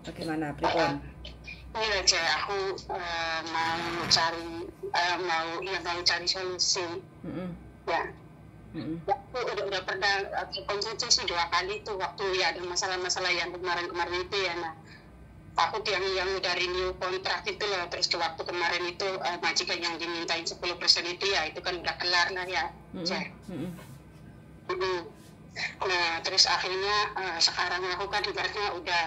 Bagaimana, Pripun? Ini aja aku mau cari solusi. Ya. Aku udah pernah konsultasi sih 2 kali tuh waktu ya ada masalah-masalah yang kemarin itu ya. Nah, takut yang udah renew kontrak itu loh. Terus ke waktu kemarin itu majikan yang dimintain 10% itu ya itu kan udah kelar lah ya. Nah, terus akhirnya sekarang aku kan ibaratnya udah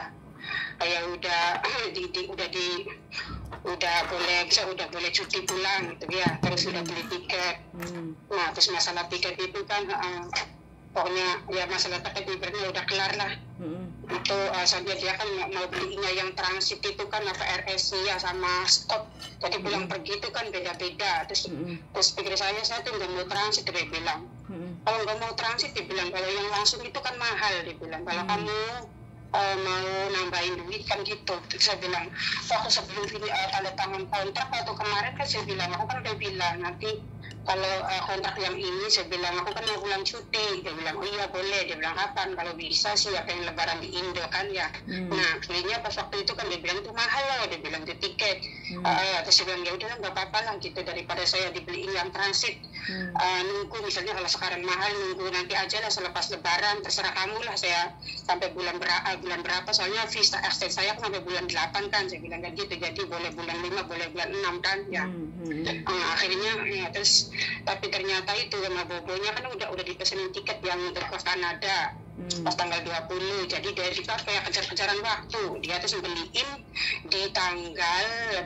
boleh cuti pulang gitu ya, terus udah beli tiket. Nah, terus masalah tiket itu kan pokoknya ya masalah tiket ibaratnya udah kelar lah. Itu soalnya dia kan mau belinya yang transit itu kan RS ya sama stop, jadi pulang pergi itu kan beda-beda. Terus pikir saya tuh nggak mau transit, dia bilang kalau nggak mau transit, dia bilang kalau yang langsung itu kan mahal, dia bilang kalau kamu mau nambahin duit kan gitu. Terus saya bilang waktu sebelum ini tanda tangan kontrak waktu kemarin kan saya bilang aku kan udah bilang nanti kalau kontrak yang ini saya bilang aku kan mau pulang cuti. Dia bilang oh iya boleh. Dia bilang kapan, kalau bisa sih ya pengen lebaran di Indo kan ya. Nah akhirnya pas waktu itu kan dia bilang itu mahal loh, dia bilang itu tiket. Terus saya bilang ya udah nggak apa-apa lah gitu, daripada saya dibeliin yang transit. Nunggu misalnya kalau sekarang mahal, nunggu nanti aja lah selepas lebaran, terserah kamu lah. Saya sampai bulan berapa soalnya visa extend saya sampai bulan 8 kan, saya bilang kan gitu, jadi boleh bulan 5 boleh bulan 6 kan ya. Akhirnya ya, terus tapi ternyata itu sama bobonya kan udah dipesenin tiket yang untuk ke Kanada pas tanggal 20, jadi dari situ kayak kejar-kejaran waktu. Dia tuh beliin di tanggal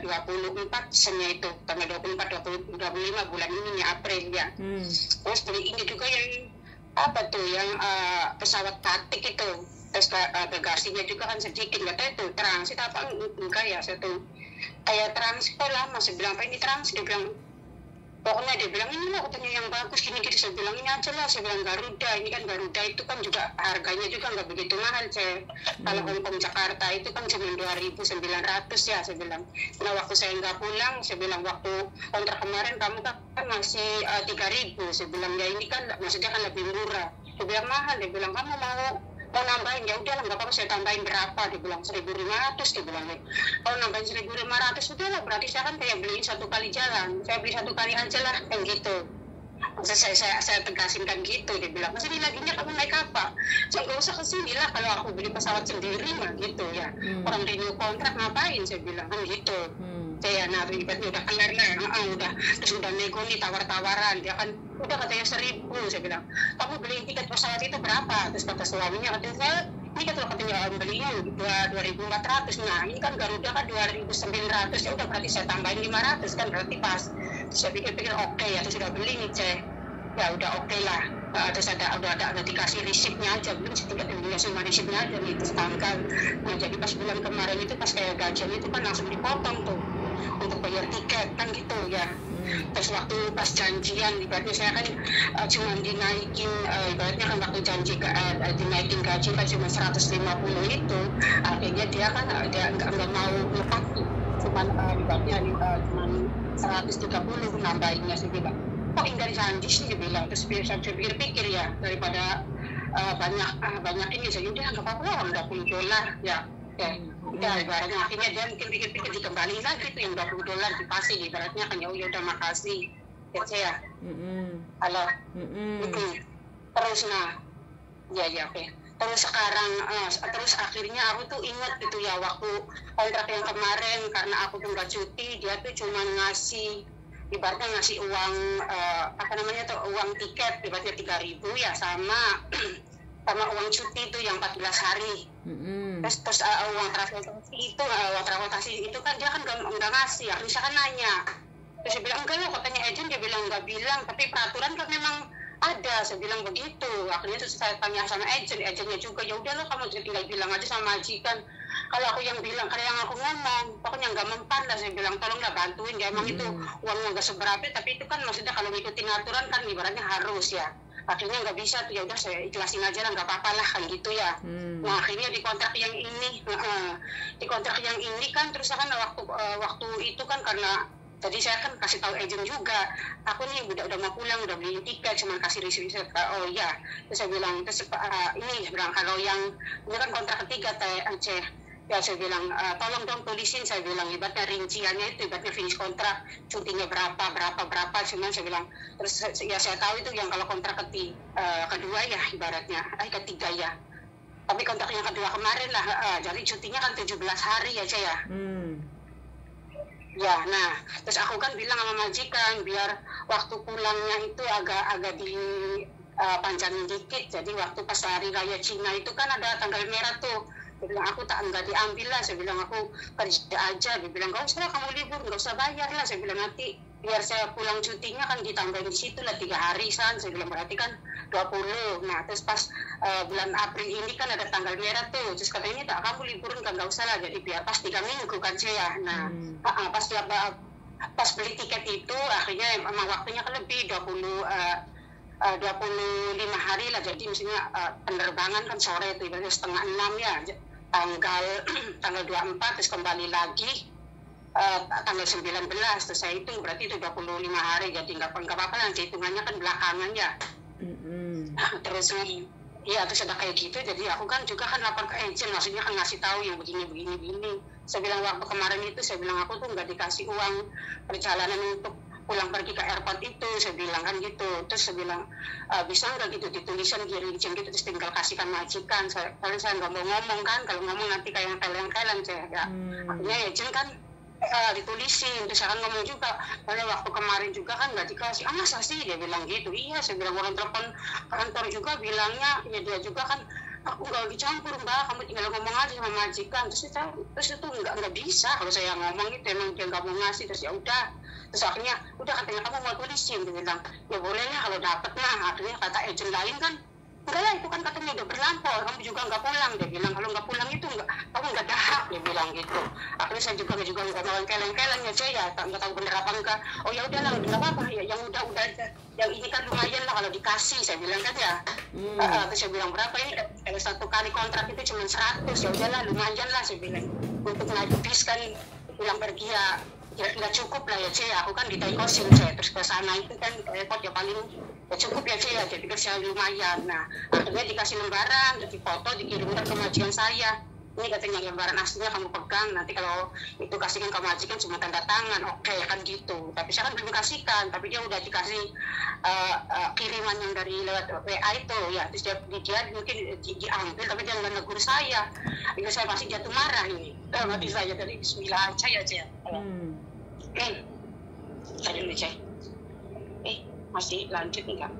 24 senya itu tanggal 24 25 bulan ini April ya. Terus beliin juga yang apa tuh yang pesawat batik itu. Terus bagasinya juga kan sedikit, nggak tahu itu transit apa enggak ya. Saya tuh kayak transit kok lama, saya bilang apa ini transit, dia bilang pokoknya dia bilang ini lah katanya yang bagus gini gitu. Saya bilang ini aja lah, saya bilang Garuda, ini kan Garuda itu kan juga harganya juga nggak begitu mahal saya. Kalau Hongkong Jakarta itu kan cuma 2.900 ya, saya bilang. Nah waktu saya nggak pulang, saya bilang waktu kontrak kemarin kamu kan masih 3.000, saya bilang ya ini kan maksudnya kan lebih murah. Dia bilang mahal, dia bilang kamu mau nambahin, ya udah lah nggak apa-apa, saya tambahin berapa, dia bilang 1.500, dia bilang kalau nambahin 1.500 udah lah berarti saya kan kayak beliin 1 kali jalan, saya beli 1 kali aja lah kan gitu. Saya tegasin kan gitu, dia bilang masa laginya kamu naik apa, saya nggak usah kesini lah kalau aku beli pesawat sendiri mah gitu ya. Orang renew kontrak ngapain, saya bilang kan gitu. Saya ibaratnya udah kelar lah, udah terus udah nego nih tawar-tawaran, dia kan udah katanya 1.000, saya bilang kamu beli tiket pesawat itu berapa, terus kata suaminya katanya saya ini katanya belinya 2.400, nah ini kan Garuda kan 2.900, ya udah berarti saya tambahin 500 kan berarti pas. Terus saya pikir oke ya, terus sudah beli nih cek ya udah oke lah. Terus udah dikasih resipnya aja, belum tinggal cuma resipnya aja nih, terus tanggal. Nah jadi pas bulan kemarin itu pas kayak gajian itu kan langsung dipotong tuh untuk bayar tiket kan gitu ya. Terus waktu pas janjian ibaratnya saya kan cuma dinaikin ibaratnya kan waktu janji dinaikin gaji kan cuma 150 itu, akhirnya dia kan dia nggak mau lepas tuh, cuma ibaratnya cuma 130 nambahinnya. Saya bilang kok hindari janji sih, dia bilang. Terus saya pikir-pikir ya daripada banyak ini, saya udah nggak apa-apa $20 ya. Udah ibaratnya akhirnya dia pikir-pikir dikembaliin lagi tuh yang $20 dipasih, ibaratnya kan ya udah makasih ya saya. Halo. Terus nah ya oke. Terus sekarang terus akhirnya aku tuh ingat gitu ya waktu kontrak yang kemarin, karena aku tuh nggak cuti, dia tuh cuma ngasih ibaratnya ngasih uang uang tiket ibaratnya 3.000 ya sama uang cuti itu yang 14 hari. Terus uang transportasi itu kan dia kan nggak ngasih ya, misalkan nanya. Terus saya bilang enggak loh, katanya agent, dia bilang nggak bilang, tapi peraturan kan memang ada, saya bilang begitu. Akhirnya terus saya tanya sama agentnya juga, ya udah lo kamu tinggal bilang aja sama majikan. Kalau aku yang bilang, kalau yang aku ngomong, pokoknya nggak mempan lah, saya bilang tolonglah bantuin ya, emang itu uangnya nggak seberapa, tapi itu kan maksudnya kalau ngikutin aturan kan ibaratnya harus ya. Akhirnya nggak bisa tuh, ya udah saya ikhlasin aja lah, nggak apa-apa lah kan gitu ya. Nah akhirnya di kontrak yang ini kan terus kan waktu itu kan karena jadi saya kan kasih tahu agent juga, aku nih udah mau pulang, udah beli tiket, cuma kasih riset. Oh iya, terus saya bilang terus ini bilang kalau yang ini kan kontrak ketiga Aceh, Ya saya bilang, tolong dong tulisin, saya bilang, ibaratnya rinciannya itu, ibaratnya finish kontrak, cutinya berapa, cuman saya bilang, terus ya saya tahu itu yang kalau kontrak kedua ya, ibaratnya, ketiga ya. Tapi kontrak yang kedua kemarin lah, jadi cutinya kan 17 hari ya, saya. Ya, nah, terus aku kan bilang sama majikan, biar waktu pulangnya itu agak di panjangin dikit, jadi waktu pas hari raya Cina itu kan ada tanggal merah tuh. Dia bilang, aku nggak diambil lah, saya bilang aku kerja aja. Dia bilang, nggak usah kamu libur, nggak usah bayar lah, saya bilang nanti biar saya pulang cutinya kan ditambahin di situ lah 3 hari san, saya bilang berarti kan 20. Nah terus pas bulan April ini kan ada tanggal merah tuh, terus katanya tak kamu liburan kan nggak usah lah, jadi biar pas 3 minggu kan saya. Nah pas beli tiket itu akhirnya emang waktunya kan lebih 25 hari lah, jadi misalnya penerbangan kan sore itu ibaratnya 5:30 ya, tanggal 24 terus kembali lagi tanggal 19, terus saya hitung berarti itu 25 hari, jadi nggak apa-apa lah, hitungannya kan belakangan ya. Terus ya terus ada kayak gitu, jadi aku kan juga kan lapor ke agent, maksudnya kan ngasih tahu yang begini. Saya bilang waktu kemarin itu, saya bilang aku tuh nggak dikasih uang perjalanan untuk pulang pergi ke airport itu, saya bilang kan gitu. Terus saya bilang, bisa nggak gitu ditulisan di rincian gitu, terus tinggal kasihkan majikan. Kalau saya nggak mau ngomong kan, kalau ngomong nanti kayak kalian saya ya. Akhirnya agent kan ditulisin, terus saya kan ngomong juga, karena waktu kemarin juga kan nggak dikasih. Masa sih, dia bilang gitu. Iya, saya bilang orang telepon kantor juga bilangnya, ya dia juga kan, aku nggak dicampur mbak, kamu tinggal ngomong aja sama majikan. Terus itu nggak bisa kalau saya ngomong itu, emang dia nggak mau ngasih. Terus ya udah, terus akhirnya udah katanya kamu mau tulisin, dia bilang ya boleh lah kalau dapat. Nah akhirnya kata agent lain kan, enggak lah itu kan katanya udah berlampau, kamu juga nggak pulang. Dia bilang kalau nggak pulang itu kamu nggak ada hak, dia bilang gitu. Akhirnya saya juga nggak mau keleng-keleng ya, saya nggak tahu bener apa enggak. Oh ya udahlah, nggak apa-apa ya, yang udah aja, yang ini kan lumayan lah kalau dikasih, saya bilang kan ya. Terus saya bilang berapa ini, satu kali kontrak itu cuma 100, ya udahlah lumayan lah, saya bilang untuk ngabis kan pulang pergi ya nggak cukup lah ya saya, aku kan ditaikosin saya, terus ke sana itu kan repot ya, paling ya cukup ya saya, jadi saya lumayan. Nah akhirnya dikasih lembaran, jadi foto dikirimkan ke majikan saya, ini katanya lembaran aslinya kamu pegang, nanti kalau itu kasihkan ke majikan cuma tanda tangan, oke kan gitu. Tapi saya kan belum kasihkan, tapi dia udah dikasih kiriman yang dari lewat WA itu ya, terus dia mungkin diambil, tapi dia nggak negur saya. Itu saya masih jatuh marah ini, mati saya dari bismillah aja ya. Tadi dulu cek, masih lanjut enggak?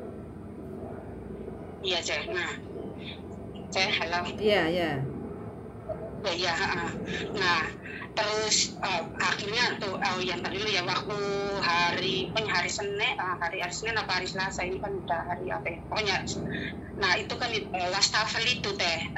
Iya cek, nah cek halo. Iya. Ya, nah terus akhirnya tuh yang tadi ya waktu hari Senin, hari Senin apa hari Selasa ini kan udah hari apa ya pokoknya. Nah itu kan wastafel itu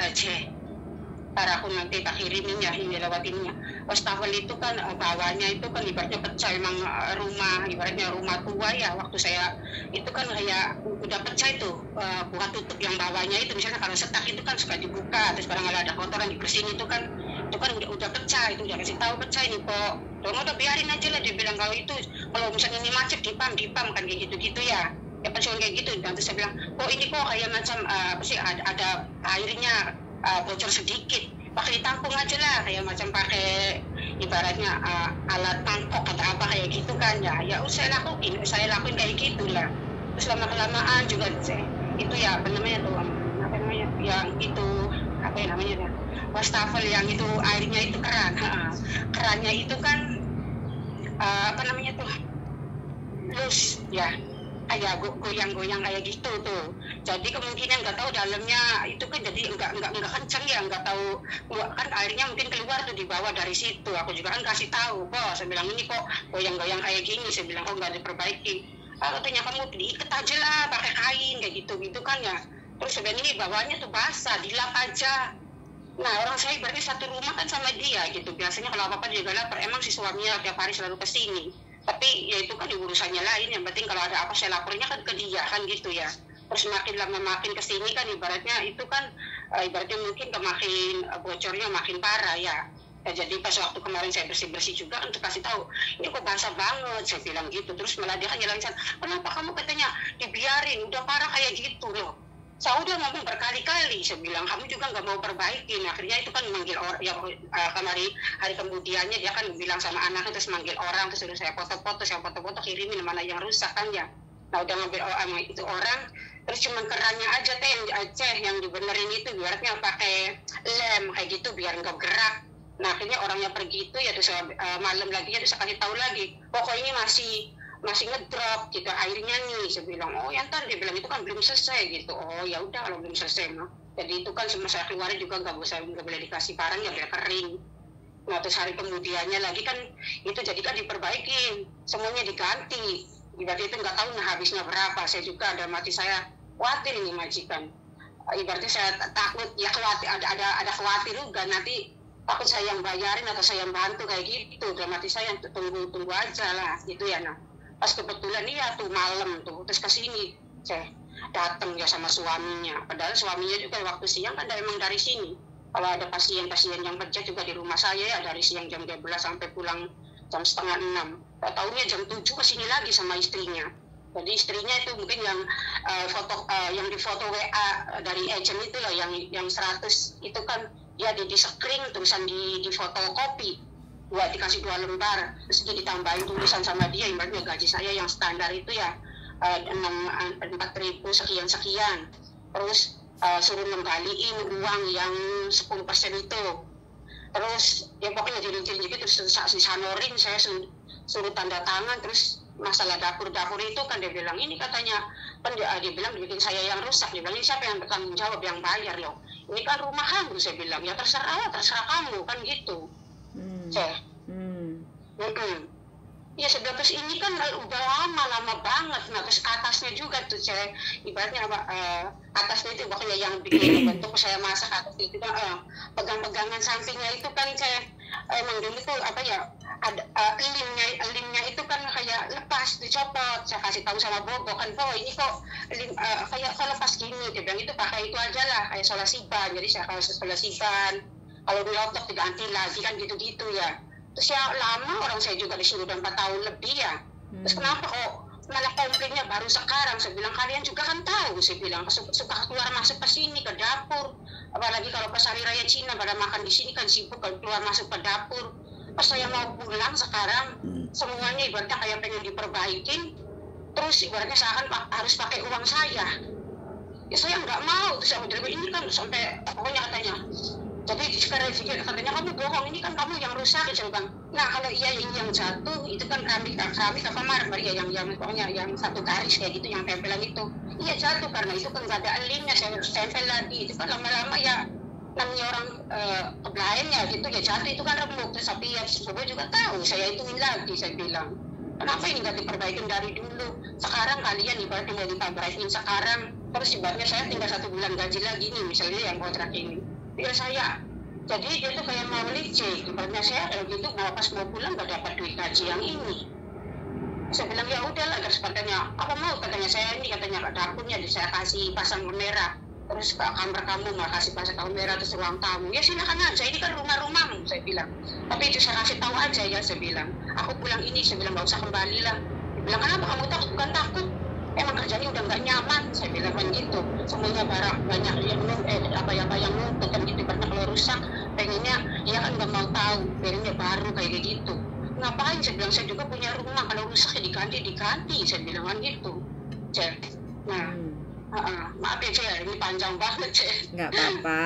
aku nanti tak kirimin ya, ini lewat ininya. Wastafel itu kan bawahnya itu kan ibaratnya pecah, emang ibaratnya rumah tua ya. Waktu saya itu kan kayak udah pecah itu, bukan tutup yang bawahnya itu, misalnya kalau setak itu kan suka dibuka, terus barang ada kotoran dibersihin itu kan udah pecah, itu udah kasih tahu pecah ini kok. Dong udah biarin aja lah, dia bilang kalau misalnya ini macet dipam kan kayak gitu ya. Ya pensiun kayak gitu. Dan terus saya bilang, ini kok kayak macam ada airnya bocor sedikit, pakai ditampung aja lah, kayak macam pakai ibaratnya alat tangkok atau apa kayak gitu kan ya saya lakuin kayak gitulah. Terus lama-kelamaan juga itu ya apa namanya yang itu wastafel yang itu airnya itu kerannya itu kan lus ya, kayak goyang-goyang kayak gitu tuh. Jadi kemungkinan nggak tahu dalamnya itu kan jadi nggak kencang ya, nggak tahu kan airnya mungkin keluar tuh di bawah dari situ. Aku juga kan kasih tahu, saya bilang ini kok goyang-goyang kayak gini, saya bilang kok nggak diperbaiki. Katanya kamu diikat aja lah pakai kain kayak gitu kan ya. Terus sebenarnya ini bawahnya tuh basah, dilap aja. Nah orang saya berarti satu rumah kan sama dia gitu. Biasanya kalau apa-apa juga lapor, emang si suaminya tiap hari selalu kesini. Tapi ya itu kan urusannya lain, yang penting kalau ada apa saya lapornya kan ke dia kan gitu ya. Terus makin lama makin kesini kan ibaratnya itu kan ibaratnya mungkin makin bocornya makin parah ya. Jadi pas waktu kemarin saya bersih-bersih juga untuk kasih tahu, ini kok basah banget, saya bilang gitu. Terus malah dia kan nyalain, kenapa kamu katanya dibiarin, udah parah kayak gitu loh. Saya udah ngomong berkali-kali, saya bilang kamu juga nggak mau perbaikin. Akhirnya itu kan manggil orang, ya hari kemudiannya dia kan bilang sama anaknya, terus manggil orang, terus suruh saya foto-foto kirimin mana yang rusak kan ya. Nah udah ngambil itu orang, terus cuma kerannya aja yang dibenerin itu, biarnya pakai lem kayak gitu biar nggak gerak. Nah akhirnya orangnya pergi itu ya, terus malam lagi ya, terus saya kasih tahu lagi, pokoknya ini masih ngedrop gitu airnya nih. Saya bilang, oh ya ntar, dia bilang itu kan belum selesai gitu. Oh ya udah kalau belum selesai mah. Jadi itu kan semua saya keluarin juga nggak boleh dikasih barang ya biar kering. Nah terus hari kemudiannya lagi kan itu jadi kan diperbaikin, semuanya diganti. Ibaratnya itu nggak tahu nah habisnya berapa. Saya juga ada mati saya khawatir ini majikan. Ibaratnya saya takut ya, khawatir ada khawatir juga nanti takut saya yang bayarin atau saya yang bantu kayak gitu. Dalam hati saya tunggu aja lah gitu ya. Nah pas kebetulan iya tuh malam tuh, terus kesini saya datang ya sama suaminya, padahal suaminya juga waktu siang kan emang dari sini. Kalau ada pasien-pasien yang kerja juga di rumah saya ya, dari siang jam 12 sampai pulang jam 5:30. Tahunya jam 7 kesini lagi sama istrinya. Jadi istrinya itu mungkin yang yang di foto WA dari agent itu loh, yang 100 itu kan dia di screen tulisan di fotokopi. Dikasih 2 lembar, terus dia ditambahin tulisan sama dia, ibaratnya gaji saya yang standar itu ya 4.000 sekian, terus suruh ngembaliin uang yang 10% itu, terus ya pokoknya jadi gitu, terus disanorin saya suruh tanda tangan. Terus masalah dapur itu kan dia bilang ini katanya kan dia bilang bikin saya yang rusak. Dia bilang ini siapa yang bertanggung jawab, yang bayar loh, ini kan rumah kamu. Saya bilang ya terserah kamu kan gitu. Ya sebelah ini kan udah lama banget. Nah terus atasnya juga tuh saya ibaratnya atasnya itu pokoknya yang bikin bentuk saya masak atas itu kan pegang-pegangan sampingnya itu kan saya emang dulu tuh apa ya, ada limnya itu kan kayak lepas dicopot. Saya kasih tahu sama Bobo kan, ini kok kayak lepas gini. Dia bilang itu pakai itu aja lah kayak solasi ban. Jadi saya kalau solasi ban, kalau dilotok diganti lagi kan gitu-gitu ya. Terus ya lama, orang saya juga disuruh udah 4 tahun lebih ya. Terus kenapa kok malah komplainnya baru sekarang? Saya bilang kalian juga kan tahu, saya bilang suka keluar masuk ke sini ke dapur. Apalagi kalau pas hari raya Cina pada makan di sini kan sibuk kan keluar masuk ke dapur. Pas saya mau pulang sekarang semuanya ibaratnya kayak pengen diperbaikin. Terus ibaratnya seakan harus pakai uang saya. Ya saya nggak mau. Terus saya bilang ini kan sampai pokoknya katanya. Jadi sekarang katanya kamu bohong, ini kan kamu yang rusak. Saya bilang, nah kalau iya ini yang jatuh itu kan keramik apa marmer ya, yang pokoknya yang satu garis kayak gitu yang tempelan itu. Iya jatuh karena itu kan nggak ada elimnya, saya tempel lagi. Itu kan lama-lama ya namanya orang kebelain ya gitu ya, jatuh itu kan remuk. Terus tapi ya semua juga tahu, saya hitungin lagi. Saya bilang kenapa ini nggak diperbaikin dari dulu? Sekarang kalian ibaratnya mau diperbaikin sekarang, terus ibaratnya saya tinggal 1 bulan gaji lagi nih misalnya yang kontrak ini. Ya saya, jadi dia tuh kayak mau licik. Ibaratnya saya kalau gitu pas mau pulang gak dapat duit gaji yang ini. Saya bilang ya udahlah, terus katanya apa mau, katanya saya ini katanya dapurnya saya kasih pasang kamera, terus ke kamar kamu mau kasih pasang kamera, terus ruang tamu ya silakan aja, ini kan rumahmu. Saya bilang tapi itu saya kasih tahu aja ya. Saya bilang aku pulang ini, saya bilang gak usah kembali lah. Dia bilang kenapa kamu takut? Bukan takut, emang kerjanya udah nggak nyaman. Saya bilang kan gitu, semuanya barang banyak yang apa yang numpuk kan gitu. Karena kalau rusak pengennya dia kan nggak mau tahu, pengennya baru kayak gitu. Ngapain? Saya bilang saya juga punya rumah, kalau rusak ya diganti. Saya bilang kan gitu. Nah maaf ya Cek, ini panjang banget Cek. Nggak apa-apa,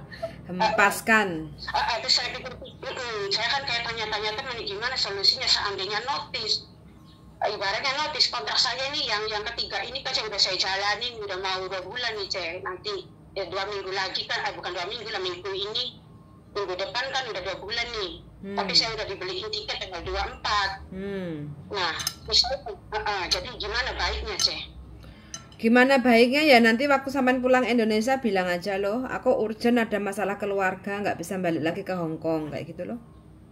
hempaskan. Terus saya pikir saya kan kayak tanya-tanya teman gimana solusinya seandainya notis. Ibaratnya notis kontrak saya nih yang ketiga ini kan udah saya jalanin, udah mau 2 bulan nih Cek. Nanti ya 2 minggu lagi kan, bukan 2 minggu lah, minggu ini, minggu depan kan udah 2 bulan nih. Tapi saya udah dibeliin tiket tanggal 24. Nah misalnya jadi gimana baiknya Cek? Gimana baiknya ya nanti waktu sampean pulang Indonesia bilang aja loh, aku urgent ada masalah keluarga, nggak bisa balik lagi ke Hong Kong kayak gitu loh.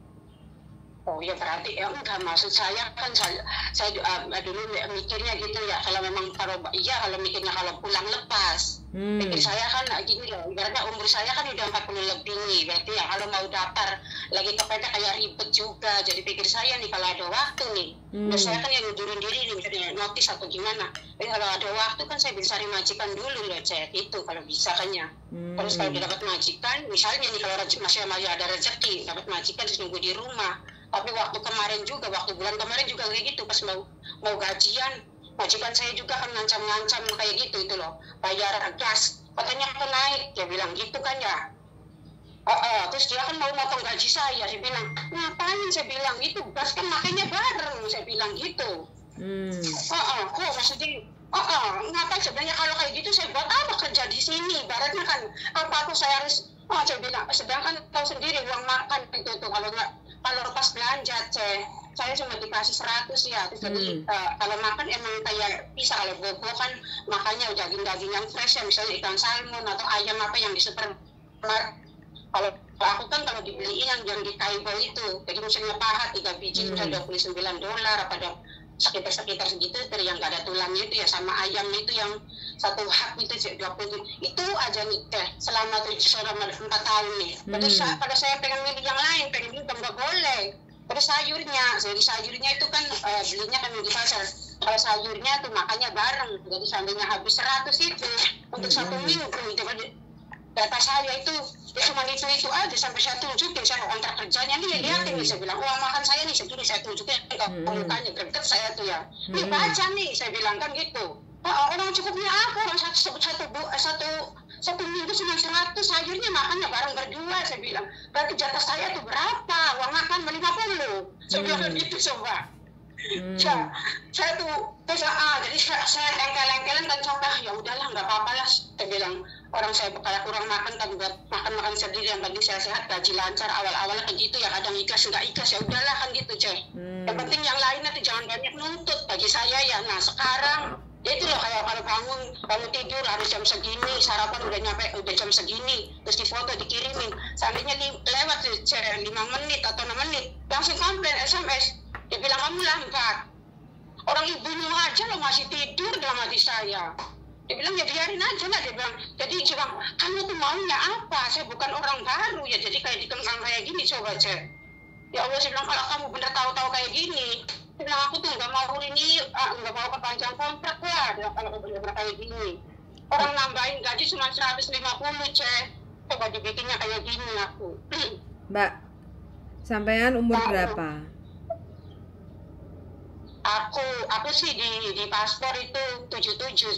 Oh ya berarti ya enggak, maksud saya kan saya dulu mikirnya gitu ya, kalau memang kalau mikirnya kalau pulang lepas. Pikir saya kan gini loh, ibaratnya umur saya kan udah 40 lebih nih, berarti ya kalau mau daftar lagi kepepet kayak ribet juga. Jadi pikir saya nih kalau ada waktu nih, saya kan yang ngundurin diri nih, misalnya notis atau gimana. Tapi kalau ada waktu kan saya bisa cari majikan dulu loh, saya gitu kalau bisa kan ya. Terus kalau dapat majikan, misalnya nih kalau masih ada rezeki, dapat majikan terus nunggu di rumah. Tapi waktu kemarin juga, waktu bulan kemarin juga kayak gitu, pas mau gajian, majikan saya juga kan ngancam-ngancam kayak gitu itu loh, bayar gas katanya akan naik, dia bilang gitu kan ya. Terus dia kan mau motong gaji saya bilang ngapain, saya bilang itu gas kan makanya bareng, saya bilang gitu. Kok maksudnya ngapain sebenarnya kalau kayak gitu, saya buat apa kerja di sini, baratnya kan apa aku saya harus saya bilang, sedangkan tahu sendiri uang makan itu tuh kalau pas belanja saya cuma dikasih 100 ya. Terus jadi kalau makan emang kayak bisa, kalau bobo kan makanya daging-daging yang fresh ya, misalnya ikan salmon atau ayam apa yang di supermarket. Kalau aku kan kalau dibeliin yang di Kaibo itu, jadi misalnya paha 3 biji udah $29 apa sekitar segitu, yang gak ada tulangnya itu ya, sama ayam itu yang satu hak itu 20 itu aja nih selama 4 tahun nih. Terus pada saya pengen milih yang lain, pengen milih nggak boleh. Terus sayurnya itu kan belinya kan di pasar. Kalau sayurnya tuh makanya bareng, jadi seandainya habis 100 itu untuk 1 minggu itu data saya itu cuma itu aja, sampai saya tunjukin saya kontrak kerjanya nih, lihatin nih, saya bilang uang makan saya nih segini, saya tunjukin ke mukanya greget saya tuh ya, nih baca nih, saya bilang kan gitu. Orang cukupnya apa, orang satu minggu cuma 100, sayurnya makannya bareng berdua, saya bilang berarti jatah saya tuh berapa, uang makan 50, saya bilang gitu coba. Saya tuh jadi saya lengkel-lengkelan kan contoh, ya udahlah nggak apa-apa lah, saya bilang orang saya kayak kurang makan kan buat makan sendiri, yang penting saya sehat, gaji lancar, awal-awalnya kan gitu ya, kadang ikhlas nggak ikhlas ya udahlah kan gitu yang penting yang lainnya tuh jangan banyak nuntut bagi saya ya. Nah sekarang ya itu loh, kayak kalau bangun tidur harus jam segini, sarapan udah jam segini, terus difoto dikirimin, seandainya lewat 5 menit atau 6 menit langsung komplain SMS, dia bilang kamu lambat, orang ibumu aja lo masih tidur dalam hati saya. Dia bilang ya biarin aja lah, dia bilang jadi coba kamu tuh maunya apa, saya bukan orang baru ya, jadi kayak dikengkang kayak gini coba ya Allah, saya bilang kalau kamu bener tahu kayak gini, saya bilang aku tuh nggak mau ini, nggak mau perpanjang kontrak lah kalau bener kayak gini, orang nambahin gaji cuma 150 coba dibikinnya kayak gini aku. Mbak, sampean umur berapa? Aku sih di paspor itu 77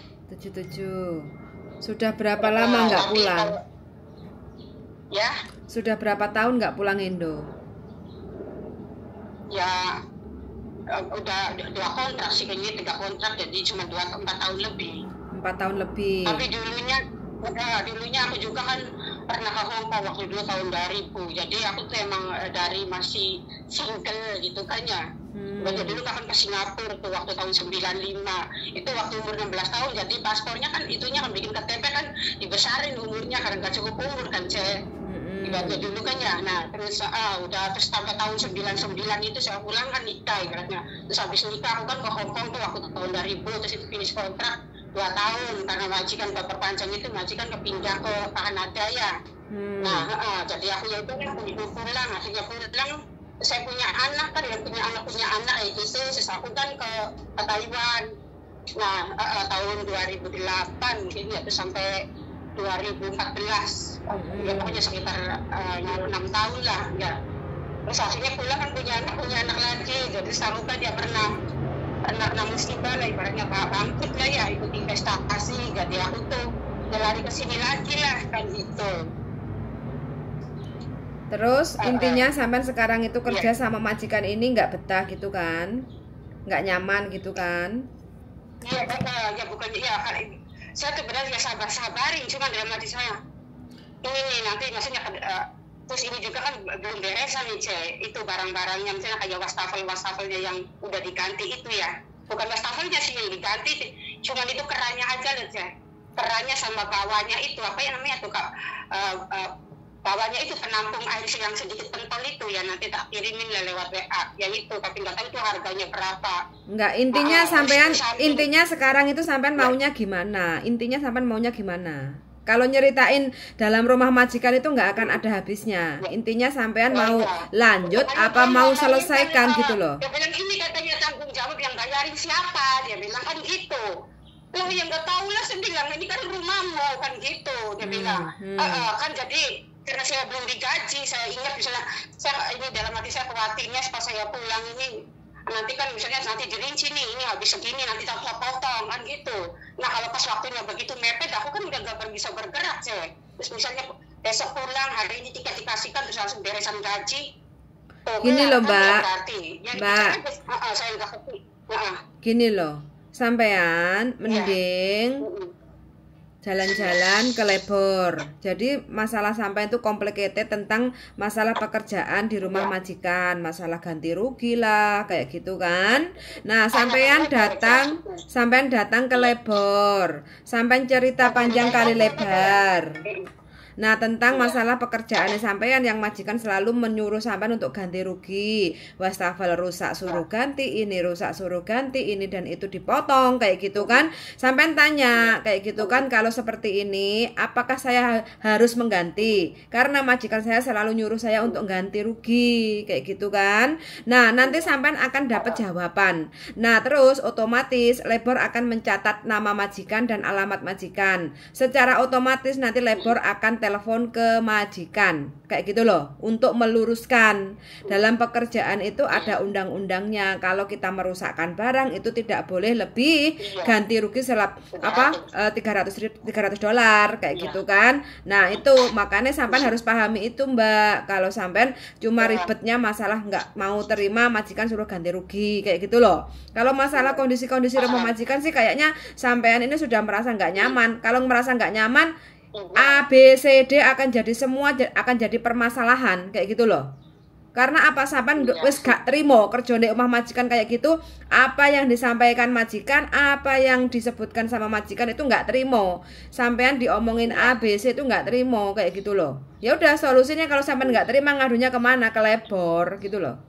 77. Sudah berapa lama nggak pulang? Ya. Sudah berapa tahun nggak pulang Indo? Ya udah 2 kontrak sih kayaknya, 3 kontrak, jadi cuma 4 tahun lebih. 4 tahun lebih. Tapi dulunya aku juga kan pernah ke Hong Kong waktu dulu tahun 2000. Jadi aku tuh emang dari masih single gitu kan ya. Waktu dulu kan ke Singapura tuh waktu tahun 95. Itu waktu umur 16 tahun, jadi paspornya kan itunya kan bikin KTP kan dibesarin umurnya karena gak cukup umur kan Waktu dulu kan ya. Nah terus terus sampai tahun 99 itu saya pulang kan nikah ibaratnya. Terus habis nikah aku kan ke Hong Kong tuh waktu tahun 2000, terus itu finish kontrak 2 tahun karena majikan perpanjang itu, majikan kepindah ke Kanada ya. Nah jadi aku ya itu kan pulang, akhirnya pulang. Saya punya anak kan, yang punya anak itu terus aku kan ke Taiwan. Nah tahun 2008 mungkin ya, terus sampai 2014 ya pokoknya sekitar 6 tahun lah ya. Terus akhirnya pulang kan punya anak lagi, jadi aku kan dia pernah musibah lah ibaratnya, bangkrut lah ya, ikut investasi, jadi aku tuh lari ke sini lagi lah kan gitu. Terus intinya sampai sekarang itu kerja sama majikan ini nggak betah gitu kan, nggak nyaman gitu kan? Iya ya bukannya ya, saya tuh benar ya sabarin, cuma dalam hati saya ini nih nanti maksudnya terus ini juga kan belum beresan nih itu barang-barangnya, misalnya kayak wastafelnya yang udah diganti itu ya, bukan wastafelnya sih yang diganti, cuma itu kerannya aja loh kerannya sama bawahnya itu apa yang namanya tuh bawahnya itu penampung air yang sedikit pentol itu ya, nanti tak kirimin lah lewat WA ya itu, tapi nggak tahu itu harganya berapa. Enggak, intinya sampean intinya sekarang itu sampean maunya gimana? Intinya sampean maunya gimana? Kalau nyeritain dalam rumah majikan itu nggak akan ada habisnya. Intinya sampean mau lanjut apa mau selesaikan gitu loh. Dia bilang ini katanya tanggung jawab yang bayarin siapa? Dia bilang kan gitu. Lah yang nggak tahu lah, saya bilang ini kan rumahmu kan gitu. Dia bilang kan jadi karena saya belum digaji, saya ingat misalnya saya ini dalam hati saya khawatirnya pas saya pulang ini nanti kan misalnya nanti dirinci nih ini habis segini nanti tak potong kan gitu. Nah kalau pas waktunya begitu mepet aku kan udah gak bisa bergerak sih. Terus misalnya besok pulang hari ini tiket dikasihkan terus langsung beresan gaji. Gini loh Mbak, saya nggak ngerti. Gini loh, sampean mending jalan-jalan ke Lebor. Jadi masalah sampai itu complicated tentang masalah pekerjaan di rumah majikan, masalah ganti rugi lah kayak gitu kan. Nah, sampean datang ke Lebor. Sampean cerita panjang kali lebar. Nah, tentang masalah pekerjaan sampean yang majikan selalu menyuruh sampean untuk ganti rugi. Wastafel rusak suruh ganti ini, rusak suruh ganti ini dan itu dipotong kayak gitu kan. Sampean tanya kayak gitu kan, kalau seperti ini apakah saya harus mengganti? Karena majikan saya selalu nyuruh saya untuk ganti rugi kayak gitu kan. Nah, nanti sampean akan dapat jawaban. Nah, terus otomatis Lebor akan mencatat nama majikan dan alamat majikan. Secara otomatis nanti Lebor akan telepon ke majikan kayak gitu loh untuk meluruskan. Dalam pekerjaan itu ada undang-undangnya, kalau kita merusakkan barang itu tidak boleh lebih ganti rugi $300 kayak gitu kan. Nah itu makanya sampean harus pahami itu Mbak. Kalau sampean cuma ribetnya masalah nggak mau terima majikan suruh ganti rugi kayak gitu loh. Kalau masalah kondisi-kondisi rumah majikan sih kayaknya sampean ini sudah merasa nggak nyaman. Kalau merasa nggak nyaman, A, B, C, D akan jadi semua akan jadi permasalahan kayak gitu loh. Karena apa sampean wis gak terima kerja di rumah majikan kayak gitu, apa yang disampaikan majikan, apa yang disebutkan sama majikan itu nggak terima. Sampean diomongin A, B, C itu nggak terima kayak gitu loh. Ya udah solusinya kalau sampean nggak terima ngadunya kemana? Ke Lebor gitu loh.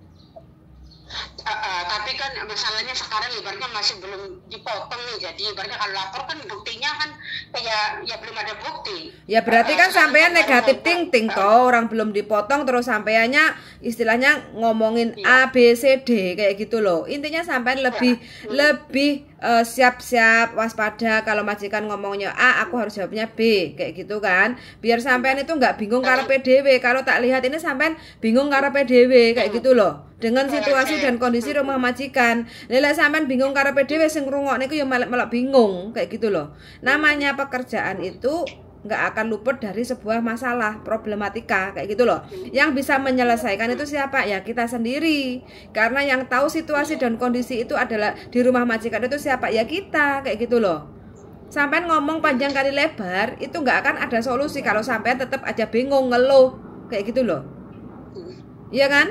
Tapi kan masalahnya sekarang ibaratnya masih belum dipotong nih, jadi ibaratnya kalau lapor kan buktinya kan kayak ya belum ada bukti. Ya berarti kan sampean negatif thinking toh, orang belum dipotong terus sampeannya istilahnya ngomongin A B C D kayak gitu loh. Intinya sampean lebih siap-siap waspada kalau majikan ngomongnya A, aku harus jawabnya B kayak gitu kan. Biar sampean itu nggak bingung karepe dhewe. Kalau tak lihat ini sampean bingung karepe dhewe kayak gitu loh. Dengan situasi dan kondisi rumah majikan. Lha sampean bingung karepe dhewe sing ngrungokne iku ya malah bingung kayak gitu loh. Namanya pekerjaan itu nggak akan luput dari sebuah masalah, problematika kayak gitu loh. Yang bisa menyelesaikan itu siapa? Ya kita sendiri. Karena yang tahu situasi dan kondisi itu adalah di rumah majikan itu siapa? Ya kita kayak gitu loh. Sampean ngomong panjang kali lebar itu nggak akan ada solusi kalau sampean tetap aja bingung ngeluh kayak gitu loh. Iya kan?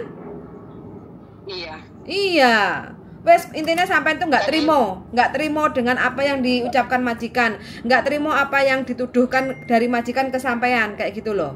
Iya. Wes intinya sampai itu nggak terima dengan apa yang diucapkan majikan, nggak terima apa yang dituduhkan dari majikan ke sampean kayak gitu loh.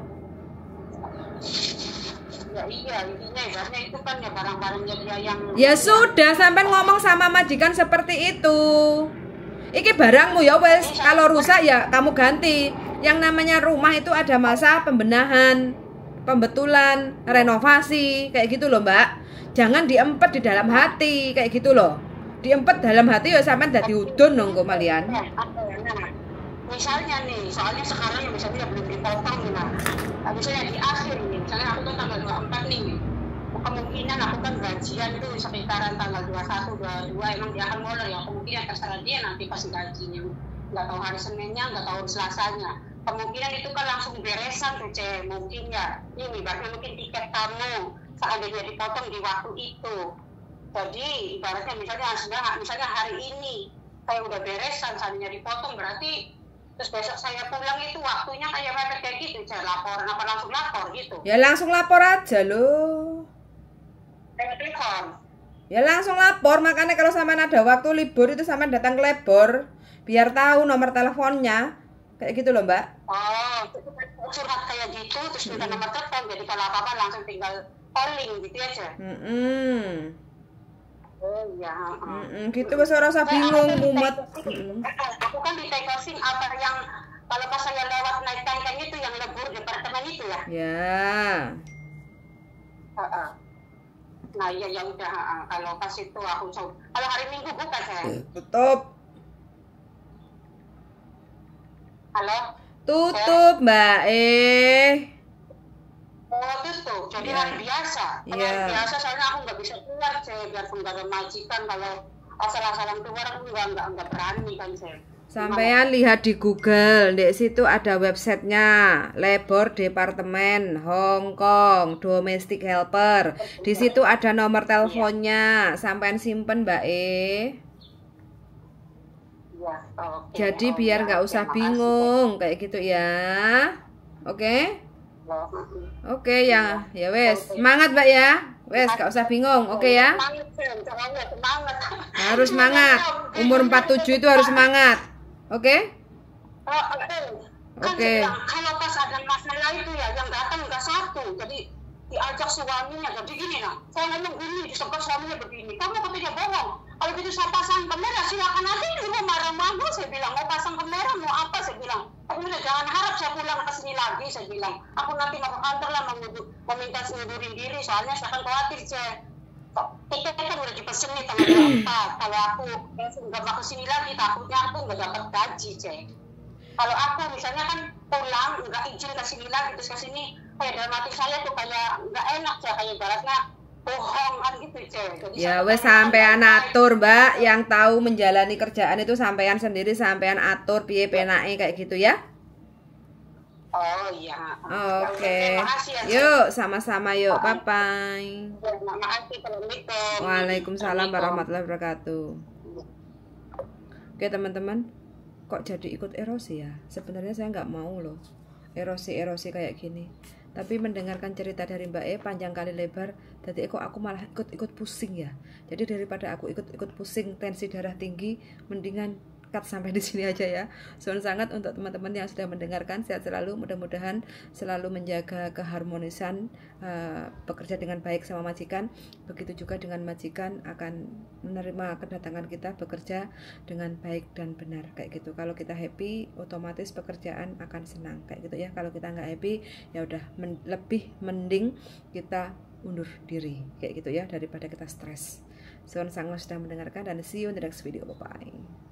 Iya, intinya ibaratnya itu kan ya barang-barangnya dia yang. Ya sudah, sampean ngomong sama majikan seperti itu. Iki barangmu ya wes, kalau rusak ya kamu ganti. Yang namanya rumah itu ada masa pembenahan, pembetulan, renovasi kayak gitu loh Mbak. Jangan diempet di dalam hati kayak gitu loh. Diempet dalam hati ya sampean dadi udun dong kok malian. Misalnya nih, soalnya sekarang misalnya belum dipotong nih nah. Misalnya di akhir nih, misalnya aku kan tanggal 24 nih. Kemungkinan aku kan gajian itu sekitaran tanggal 21, 22 emang dia akan mulai ya. Kemungkinan terserah dia nanti pas gajinya. Nggak tahu hari Seninnya, nggak tahu Selasanya. Kemungkinan itu kan langsung beresan tuh cek. Mungkin ya, ini bahkan mungkin tiket kamu seandainya dipotong di waktu itu. Jadi ibaratnya misalnya hari ini saya udah beresan seandainya dipotong berarti terus besok saya pulang itu waktunya kayak mepet kayak gitu. Saya laporan apa langsung lapor gitu? Ya langsung lapor aja loh. Telepon. Ya langsung lapor, makanya kalau sampean ada waktu libur itu sampean datang ke Lebor biar tahu nomor teleponnya. Kayak gitu loh Mbak. Oh, curhat kayak gitu terus minta nomor telepon, jadi kalau apa-apa langsung tinggal calling gitu aja. Oh iya. Gitu wes ora usah bingung mumet. Aku kan di tekosin apa yang Kalau pas saya lewat naik tangga itu yang lebur departemen itu ya. Ya. Nah ya udah, kalau pas itu aku kalau hari Minggu buka saya. Tutup. Halo. Tutup Mbak Oh tutup, jadi hari biasa. Kalau hari biasa soalnya aku nggak bisa keluar saya, biar nggak ada majikan. Kalau asal-asalan keluar aku nggak berani kan saya. Sampean lihat di Google, di situ ada websitenya, Labor Departemen Hong Kong Domestic Helper. Di situ ada nomor teleponnya, sampean simpen Mbak Ya, jadi biar nggak usah bingung kayak gitu ya. Oke? Oke ya, ya wes. Semangat Mbak ya. Wes, gak usah bingung. Oke ya? Harus semangat. Umur 47 itu harus semangat. Oke? Oke. Kalau pas ada masalah itu ya, yang datang nggak satu, jadi diajak suaminya. Jadi gini nah, saya ngomong gini, disebut suaminya begini. Kamu katanya bohong. Kalau gitu saya pasang kamera, silakan aja. Ibu marah-marah, saya bilang mau pasang kamera, mau apa? Saya bilang, aku udah jangan harap saya pulang ke sini lagi. Saya bilang, aku nanti mau ke kantor lah, meminta ngundurin diri. Soalnya saya akan khawatir saya. Tiket kan udah dipesen nih tanggal 4. Kalau aku nggak mau kesini lagi, takutnya aku nggak dapat gaji, cek. Kalau aku misalnya kan pulang, nggak izin kesini lagi, terus kesini, kayak dalam hati saya tuh kayak nggak enak, cek. Kayak ibaratnya bohong kan gitu, cek. Ya wes sampean atur Mbak, yang tahu menjalani kerjaan itu sampean sendiri, sampean atur piye penake kayak gitu ya. Oh iya. Oke. Yuk sama-sama yuk. Bye bye. Waalaikumsalam warahmatullahi wabarakatuh. Oke teman-teman, kok jadi ikut erosi ya? Sebenarnya saya nggak mau loh erosi kayak gini. Tapi mendengarkan cerita dari Mbak panjang kali lebar, jadi kok aku malah ikut pusing ya. Jadi daripada aku ikut pusing, tensi darah tinggi, mendingan sampai di sini aja ya. Soal sangat untuk teman-teman yang sudah mendengarkan, sehat selalu, mudah-mudahan selalu menjaga keharmonisan, bekerja dengan baik sama majikan. Begitu juga dengan majikan akan menerima kedatangan kita bekerja dengan baik dan benar kayak gitu. Kalau kita happy, otomatis pekerjaan akan senang kayak gitu ya. Kalau kita nggak happy, ya udah lebih mending kita undur diri kayak gitu ya, daripada kita stres. Soal sangat sudah mendengarkan dan see you in the next video. Bye bye.